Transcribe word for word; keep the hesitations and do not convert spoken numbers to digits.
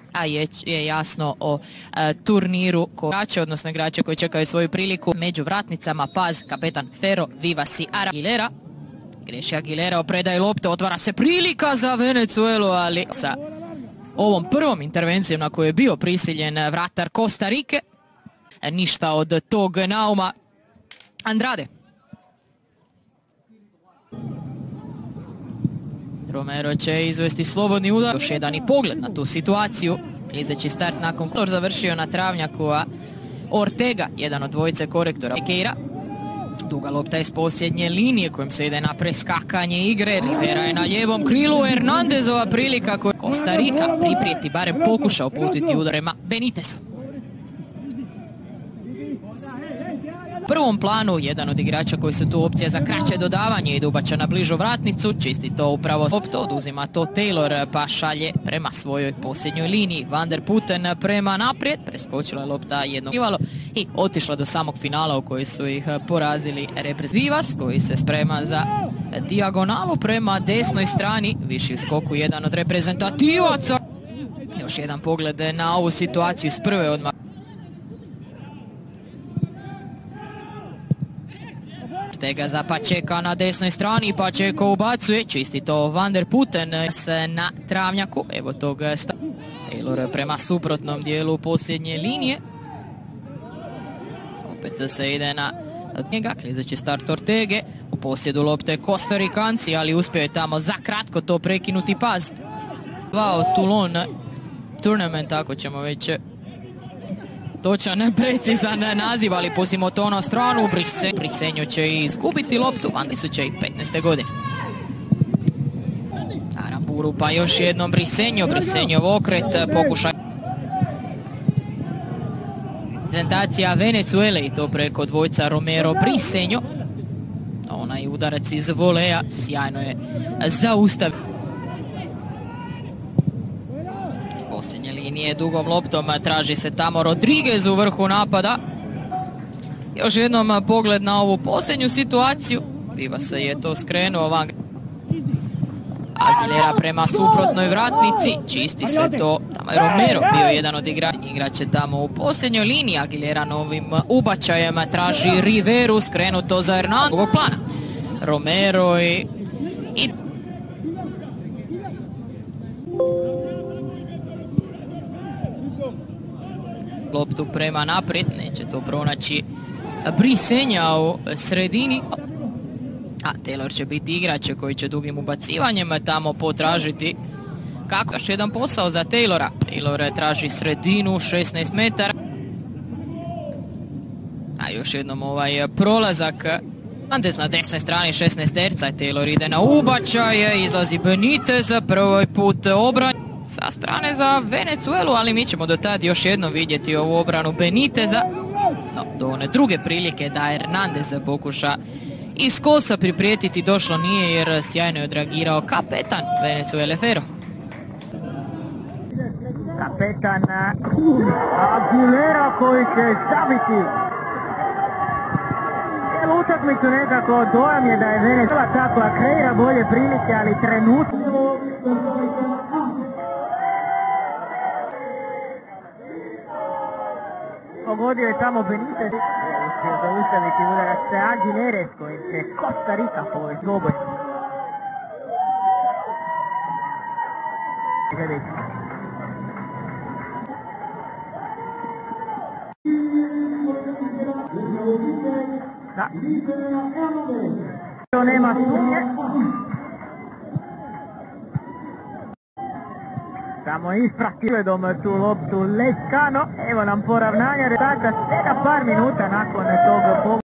a je, je jasno o e, turniru igrače, odnosno igrače koji čekaju svoju priliku. Među vratnicama Paz, kapetan Ferro, Vivas i Aguilera. Greši Aguilera, predaje lopte, otvara se prilika za Venezuelu, ali sa ovom prvom intervencijom na koju je bio prisiljen vratar Costa Rike, ništa od tog nauma. Andrade. Romero će izvesti slobodni udar. Još jedan i pogled na tu situaciju. Klizeći start nakon kolor završio na travnjaku, a Ortega, jedan od dvojice korektora Keira. Duga lopta iz posljednje linije kojim se ide na preskakanje igre. Rivera je na lijevom krilu. Hernandezova prilika koju Costa Rica priprijeti, barem pokušao putiti udarima Benitezu. U prvom planu jedan od igrača koji su tu opcija za kraće dodavanje ide ubača na bližu vratnicu, čisti to upravo loptu, oduzima to Taylor pa šalje prema svojoj posljednjoj liniji. Van der Putten prema naprijed, preskočila je lopta jedno kivalo i otišla do samog finala u kojoj su ih porazili reprezentacija Vivas, koji se sprema za dijagonalu prema desnoj strani, viši u skoku jedan od reprezentativaca. Još jedan pogled na ovu situaciju s prve odmah. Ortega za Pačeka na desnoj strani, Pačeko ubacuje, čisti to Van der Putten na travnjaku, evo tog stavlja. Taylor prema suprotnom dijelu posljednje linije. Opet se ide na njega, klizeći start Ortege, u posjedu lopte Costa Ricanci, ali uspio je tamo za kratko to prekinuti Paz. Dva Toulon Tournament, tako ćemo već točan, precizan naziv, ali pustimo to na stranu. Brisenjo će izgubiti loptu, van tisuće petnaeste. godine. Aramburu pa još jednom Brisenjo, Brisenjov okret, pokušaj. Prezentacija Venezuele i to preko dvojca Romero Brisenjo. Onaj udarac iz voleja sjajno je zaustavio. Posljednje linije dugom loptom traži se tamo Rodriguez u vrhu napada. Još jednom pogled na ovu posljednju situaciju. Vivas je to skrenuo van. Aguilera prema suprotnoj vratnici. Čisti se to. Tamo je Romero bio jedan od igrača. Igrač je tamo u posljednjoj liniji. Aguilera novim ubačajem traži Riveru. Skrenuto za Hernandez. Drugog plana. Romero i... i loptu prema naprijed, neće to pronaći Brisenja u sredini. A Taylor će biti igrač koji će dugim ubacivanjem tamo potražiti kako još jedan posao za Taylora. Taylor traži sredinu, šesnaest metara. A još jednom ovaj prolazak. Hernandez na desnoj strani šesnaest terca. Taylor ide na ubačaj, izlazi Benitez, prvi put obran sa strane za Venezuelu, ali mi ćemo do tad još jednom vidjeti ovu obranu Beniteza. No, do one druge prilike da Hernandez pokuša iz kosa priprijetiti došlo nije, jer sjajno je odreagirao kapetan Venezuele Ferro. Kapetan Aguilera koji će zabiti. Cijelu utakmicu nekako dojam je da je Venezuela tako, a kreira bolje prilike, ali trenutno... Pogodio je tamo Benitez. Uspio zaustaviti udarac Aguilere s kojim će Costa Rica povesti dvoboj. Da. To nema sumnje. Samo ispratio dom tu loptu Lescano. Evo nam poravnanja, rezultata svega par minuta nakon tog